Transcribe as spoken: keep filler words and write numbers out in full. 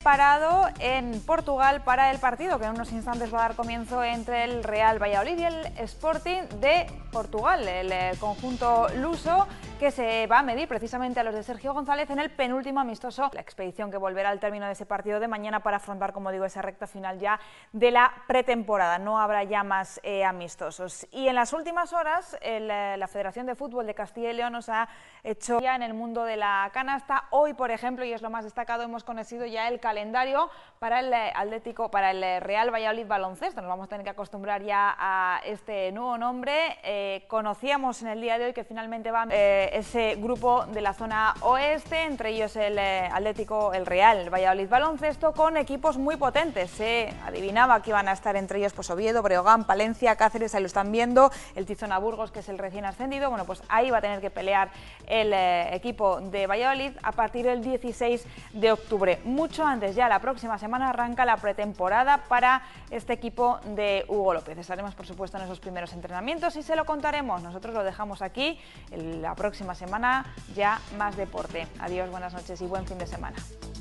Parado en Portugal para el partido que en unos instantes va a dar comienzo entre el Real Valladolid y el Sporting de Portugal, el eh, conjunto luso que se va a medir precisamente a los de Sergio González en el penúltimo amistoso. La expedición que volverá al término de ese partido de mañana para afrontar, como digo, esa recta final ya de la pretemporada. No habrá ya más eh, amistosos. Y en las últimas horas el, eh, la Federación de Fútbol de Castilla y León nos ha hecho ya en el mundo de la canasta. Hoy, por ejemplo, y es lo más destacado, hemos conocido ya el calendario para el eh, Atlético, para el eh, Real Valladolid Baloncesto. Nos vamos a tener que acostumbrar ya a este nuevo nombre. Eh, conocíamos en el día de hoy que finalmente va eh, ese grupo de la zona oeste, entre ellos el eh, Atlético, el Real Valladolid Baloncesto, con equipos muy potentes. Se eh, adivinaba que iban a estar entre ellos pues Oviedo, Breogán, Palencia, Cáceres, ahí lo están viendo, el Tizona Burgos, que es el recién ascendido. Bueno, pues ahí va a tener que pelear el eh, equipo de Valladolid a partir del dieciséis de octubre. Mucho antes, ya la próxima semana arranca la pretemporada para este equipo de Hugo López. Estaremos, por supuesto, en esos primeros entrenamientos y se lo contaremos. Nosotros lo dejamos aquí. La próxima semana ya más deporte. Adiós, buenas noches y buen fin de semana.